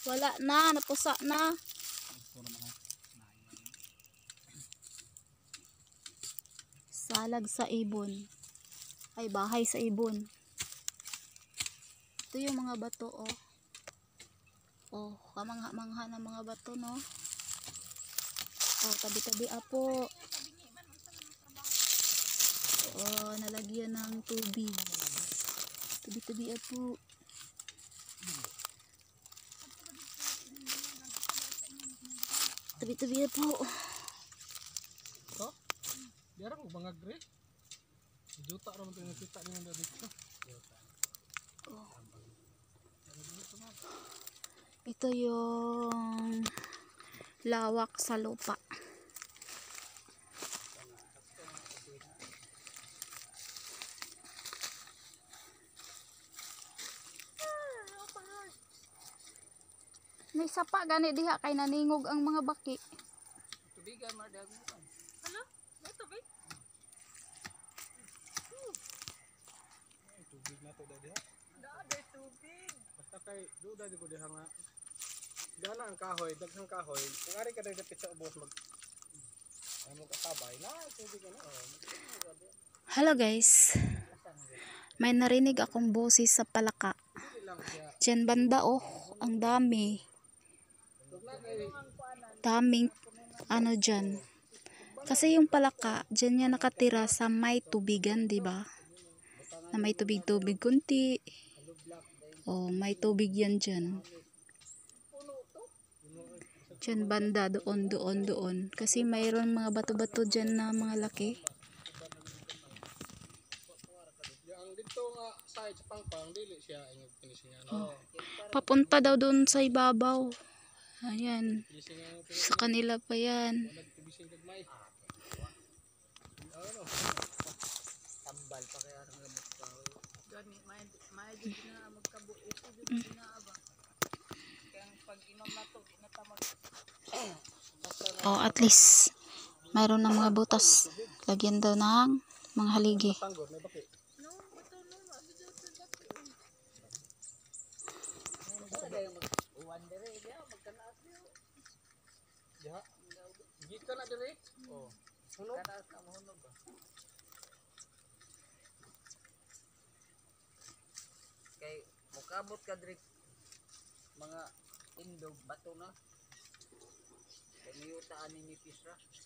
Wala na, napusa na. Salag sa ibon. Ay, bahay sa ibon. Ito yung mga bato, oh. Oh, kamangha-mangha ng mga bato, no? Oh, tabi-tabi apo. Oh, nalagyan ng tubig. Tabi-tabi apo. Tabi-tabi apo. So, diara mo bangag re. Juta ra man tong nakita niyo dito. Oh. Ito yung lawak sa lupa. May sapa gani diha kay naningog ang mga baki. Tubigan mar dag mo kan. Ano? May tubig? Tubig na to diha. Dada tubig. Basta kay duda di ko diha nga. Gana ang kahoy, daghang kahoy. Kung ari ka dapit sa ubos mag amo ka sabay na tubig na. Hello guys. May narinig akong boses sa palaka. Diyan banda, oh, ang dami. Daming ano dyan. Kasi yung palaka, dyan niya nakatira sa may tubigan, di ba? Na may tubig-tubig kunti. Oh, may tubig yan dyan. Dyan banda, doon. Kasi mayroon mga bato-bato dyan na mga laki. Ang dito nga side sa pangpang dili siya ingog finishing yan. Oh. Papunta daw doon sa ibabaw. Ayan. Sa kanila pa yan. Nagtubising gagmay. Ano? Tambal pa kaya ang gamot pa. Gani, may di na magkabuit. Ito di na aba. Kaya pag inom na to, inatamag. Oh, at least mayroon ng mga butas. Lagyan daw ng mga haligi. Tanggol may baki. No, bato no, abi daw sa bako. Uwan dire dia magkanaas niyo. Ya. Gika na dire. Oh. Hunog. Kanaas na hunog ba? Kay mukabot ka dire mga indog bato na. Kay miyutaan ni Pisra.